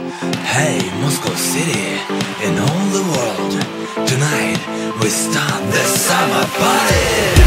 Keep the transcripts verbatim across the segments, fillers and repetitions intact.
Hey, Moscow City and all the world. Tonight we start the summer party.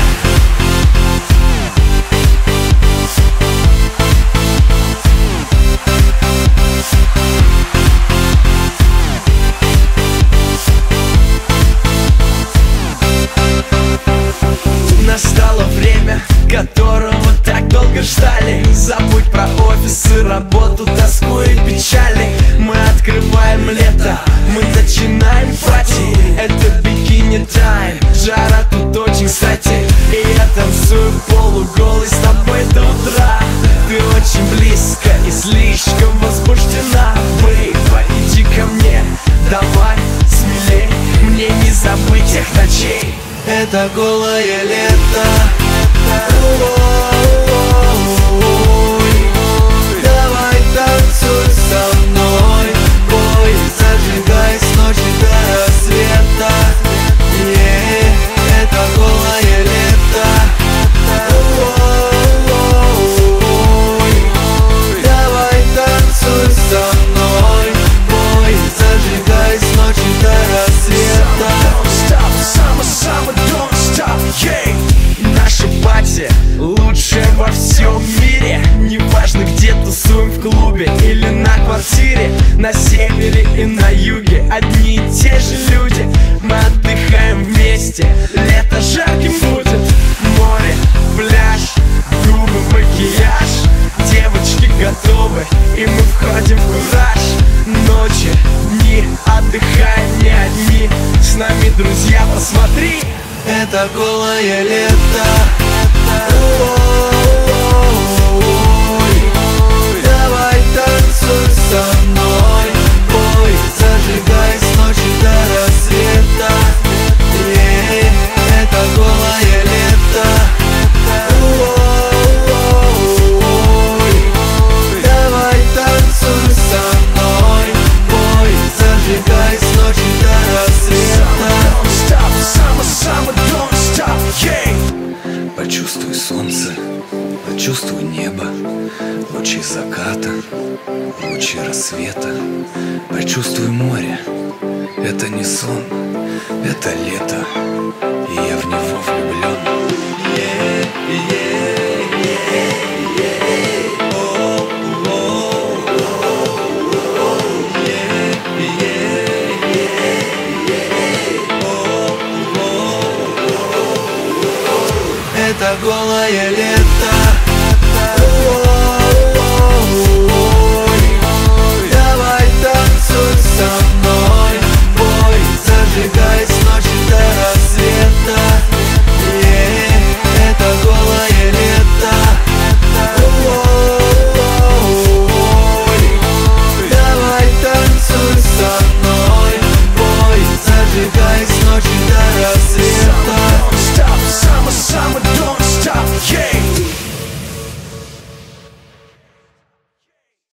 Настало время, которого так долго ждали. Забудь про офисы, работу, тоску и печали. Мы открываем лето, мы начинаем пати. Это бикини тайм, жара тут очень кстати. И я танцую полуголый с тобой до утра. Ты очень близко и слишком возбуждена. Бейба, иди ко мне, давай смелей. Мне не забыть тех ночей. Это голое лето. Ой, давай танцуй со мной. Бой, зажигай с ночи до рассвета. Yeah, это голое лето. Ой, давай танцуй со мной. Бой, зажигай с ночи до рассвета. Yeah. Наша пати лучшая во всем мире. Неважно, где тусуем, в клубе или на квартире. На севере и на юге одни и те же люди. Мы отдыхаем вместе, лето жарким будет. Море, пляж, губы, макияж. Девочки готовы, и мы входим в кураж. Ночи, дни, отдыхаем не одни. С нами друзья, посмотри. Это голое лето. Ой, давай танцуй со мной. Бой, зажигай с ночи до рассвета. Yeah, это голое лето. Ой, давай танцуй со мной. Бой, зажигай с ночи до рассвета. Почувствуй солнце, почувствуй небо, лучи заката, лучи рассвета. Почувствуй море, это не сон, это лето, и я в него влюблен. Yeah, yeah, yeah, yeah. Oh, oh, oh, oh, yeah, yeah, yeah. Oh, oh, oh. Это голое лето.